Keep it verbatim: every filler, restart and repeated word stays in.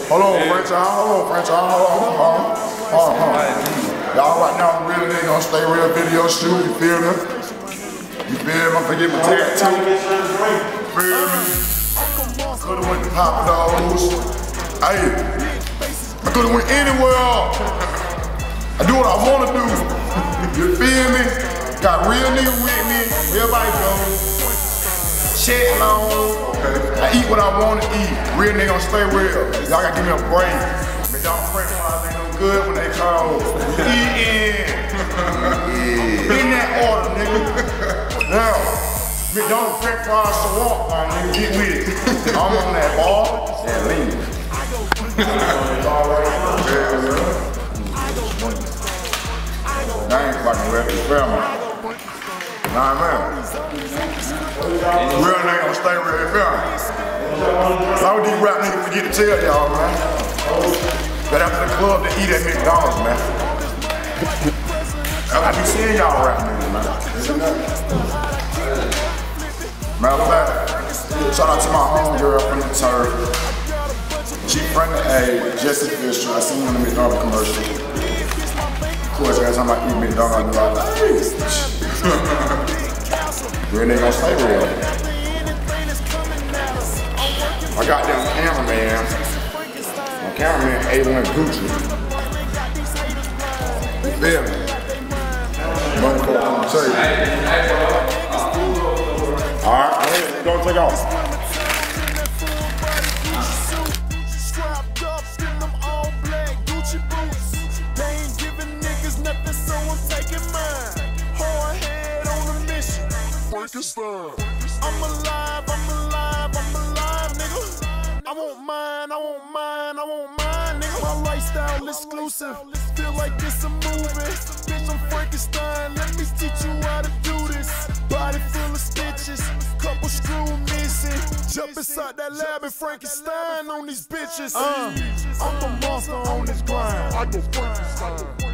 Hold on, French, hold on, French, hold on, hold on, hold on. Hold on. Y'all right now, real nigga gonna stay real video shoot, you feel me? You feel me? I'm gonna get my tattoo. You feel me? Could've went to Papa Do's. Hey, I could've went anywhere. I do what I wanna do. You feel me? Got real niggas with me. Everybody goes. Check long. I eat what I wanna eat. Real nigga gonna stay real. Y'all gotta give me a break. McDonald's French fries ain't no good when they cold. Eatin'. Yeah. In that order, nigga. Now, McDonald's French fries so walk, my nigga. Get with it. I'm on that ball. And leave. I ain't fucking with it. Family. Nah, man. Real nigga gonna stay real, feel me? How would these rap niggas forget to tell y'all, man? That after the club, they eat at McDonald's, man. I be seeing y'all rap niggas, man. Matter of fact, shout out to my homegirl from the turf. She friend of A, Jesse Fisher. I seen her in the McDonald's commercial. Of course, every time I eat McDonald's, I'm like, hey. Real nigga gonna stay real. I got them cameraman. My cameraman A one Gucci. You feel me? Motherfucker on the table. Alright, hey, don't take off. Strapped up in them all black Gucci boots. They ain't giving niggas nothing, so I'm taking mine. Hard head on a mission. Frankenstein. I'm alive, I'm alive, I'm alive, nigga. I want mine, I want mine, I want mine, nigga. My lifestyle exclusive. Feel like it's a movie. Bitch, I'm Frankenstein. Let me teach you how to do this. Body full of stitches, couple screw missing. Jump inside that lab and Frankenstein on these bitches. Uh, I'm the monster on this grind. I go Frankenstein.